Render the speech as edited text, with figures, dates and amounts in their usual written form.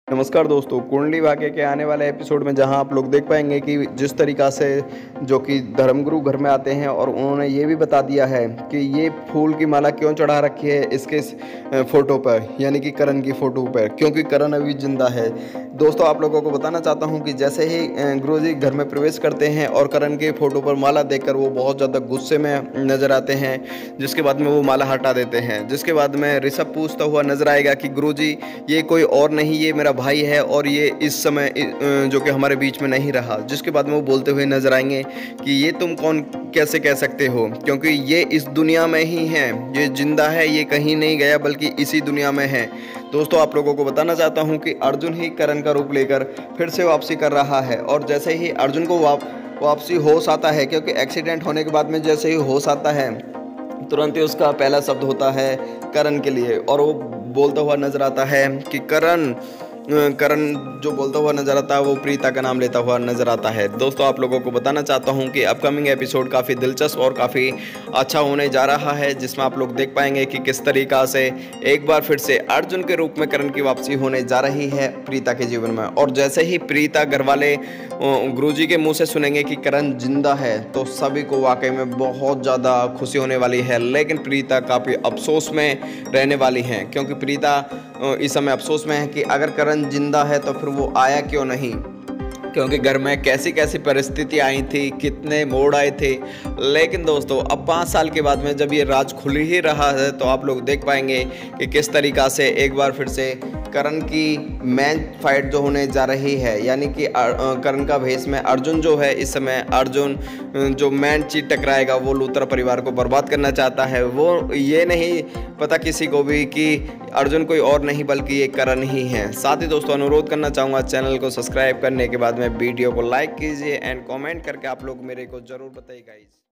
नमस्कार दोस्तों, कुंडली भाग्य के आने वाले एपिसोड में जहां आप लोग देख पाएंगे कि जिस तरीक़ा से जो कि धर्मगुरु घर में आते हैं और उन्होंने ये भी बता दिया है कि ये फूल की माला क्यों चढ़ा रखी है इसके फ़ोटो पर, यानी कि करण की फ़ोटो पर, क्योंकि करण अभी ज़िंदा है। दोस्तों, आप लोगों को बताना चाहता हूं कि जैसे ही गुरुजी घर में प्रवेश करते हैं और करण के फ़ोटो पर माला देखकर वो बहुत ज़्यादा गुस्से में नज़र आते हैं, जिसके बाद में वो माला हटा देते हैं। जिसके बाद में ऋषभ पूछता हुआ नज़र आएगा कि गुरुजी, ये कोई और नहीं, ये मेरा भाई है और ये इस समय जो कि हमारे बीच में नहीं रहा। जिसके बाद में वो बोलते हुए नजर आएंगे कि ये तुम कौन कैसे कह सकते हो, क्योंकि ये इस दुनिया में ही है, ये जिंदा है, ये कहीं नहीं गया बल्कि इसी दुनिया में है। दोस्तों, आप लोगों को बताना चाहता हूँ कि अर्जुन ही करण का रूप लेकर फिर से वापसी कर रहा है और जैसे ही अर्जुन को वापसी होश आता है, क्योंकि एक्सीडेंट होने के बाद में जैसे ही होश आता है तुरंत ही उसका पहला शब्द होता है करण के लिए और वो बोलता हुआ नजर आता है कि करण जो बोलता हुआ नजर आता है वो प्रीता का नाम लेता हुआ नजर आता है। दोस्तों, आप लोगों को बताना चाहता हूं कि अपकमिंग एपिसोड काफ़ी दिलचस्प और काफ़ी अच्छा होने जा रहा है, जिसमें आप लोग देख पाएंगे कि किस तरीक़ा से एक बार फिर से अर्जुन के रूप में करण की वापसी होने जा रही है प्रीता के जीवन में। और जैसे ही प्रीता घर वाले गुरुजी के मुंह से सुनेंगे कि करण जिंदा है तो सभी को वाकई में बहुत ज़्यादा खुशी होने वाली है। लेकिन प्रीता काफ़ी अफसोस में रहने वाली हैं, क्योंकि प्रीता इस समय अफसोस में है कि अगर करण जिंदा है तो फिर वो आया क्यों नहीं, क्योंकि घर में कैसी कैसी परिस्थिति आई थी, कितने मोड़ आए थे। लेकिन दोस्तों, अब 5 साल के बाद में जब ये राज खुल ही रहा है तो आप लोग देख पाएंगे कि किस तरीक़ा से एक बार फिर से करण की मैन फाइट जो होने जा रही है, यानी कि करण का भेष में अर्जुन जो है, इस समय अर्जुन जो मैन चीज टकराएगा वो लूथरा परिवार को बर्बाद करना चाहता है। वो ये नहीं पता किसी को भी कि अर्जुन कोई और नहीं बल्कि ये करण ही है। साथ ही दोस्तों, अनुरोध करना चाहूँगा चैनल को सब्सक्राइब करने के बाद में वीडियो को लाइक कीजिए एंड कमेंट करके आप लोग मेरे को ज़रूर बताइए गाइस।